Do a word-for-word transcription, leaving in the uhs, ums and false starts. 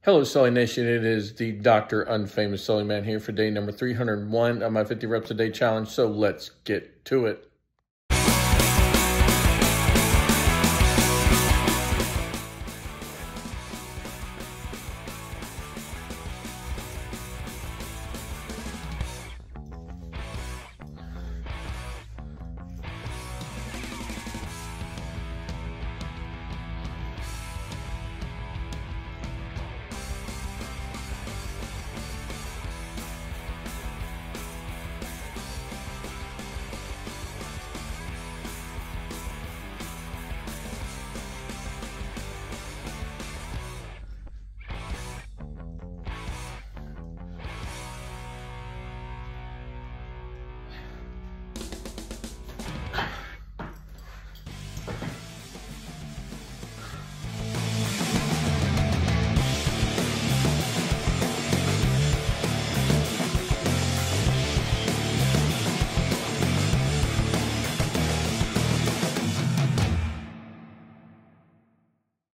Hello, Sully Nation. It is the Doctor Unfamous Sully Man here for day number three hundred one of my fifty reps a day challenge. So let's get to it.